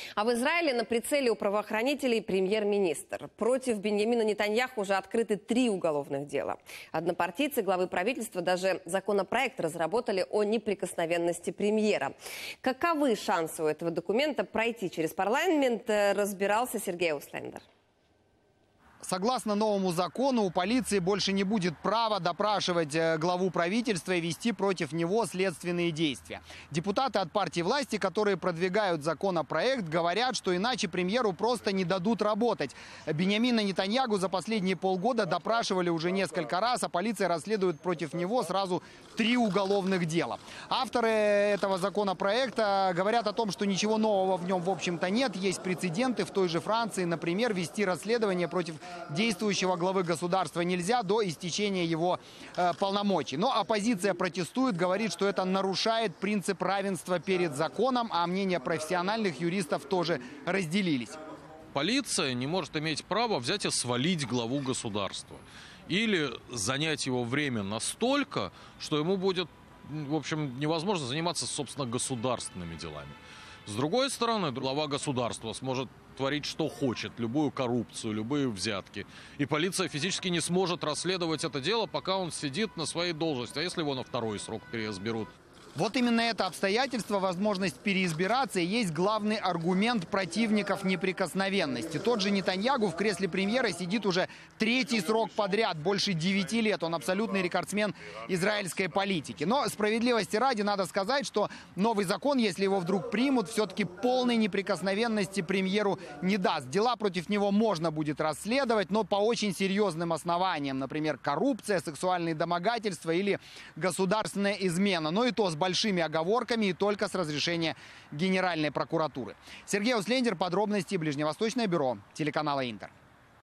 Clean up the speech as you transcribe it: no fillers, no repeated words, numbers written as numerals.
А в Израиле на прицеле у правоохранителей премьер-министр. Против Биньямина Нетаньяху уже открыты 3 уголовных дела. Однопартийцы главы правительства даже законопроект разработали о неприкосновенности премьера. Каковы шансы у этого документа пройти через парламент, разбирался Сергей Услендер. Согласно новому закону, у полиции больше не будет права допрашивать главу правительства и вести против него следственные действия. Депутаты от партии власти, которые продвигают законопроект, говорят, что иначе премьеру просто не дадут работать. Биньямина Нетаньяху за последние полгода допрашивали уже несколько раз, а полиция расследует против него сразу 3 уголовных дела. Авторы этого законопроекта говорят о том, что ничего нового в нем, в общем-то, нет. Есть прецеденты в той же Франции, например, вести расследование против действующего главы государства нельзя до истечения его полномочий. Но оппозиция протестует, говорит, что это нарушает принцип равенства перед законом, а мнения профессиональных юристов тоже разделились. Полиция не может иметь права взять и свалить главу государства. Или занять его время настолько, что ему будет, в общем, невозможно заниматься, собственно, государственными делами. С другой стороны, глава государства сможет творить, что хочет, любую коррупцию, любые взятки. И полиция физически не сможет расследовать это дело, пока он сидит на своей должности. А если его на 2-й срок переизберут? Вот именно это обстоятельство, возможность переизбираться, и есть главный аргумент противников неприкосновенности. Тот же Нетаньяху в кресле премьера сидит уже 3-й срок подряд, больше 9 лет. Он абсолютный рекордсмен израильской политики. Но справедливости ради надо сказать, что новый закон, если его вдруг примут, все-таки полной неприкосновенности премьеру не даст. Дела против него можно будет расследовать, но по очень серьезным основаниям. Например, коррупция, сексуальные домогательства или государственная измена. Но и то с большими оговорками и только с разрешения Генеральной прокуратуры. Сергей Услендер, подробности, Ближневосточное бюро телеканала Интер.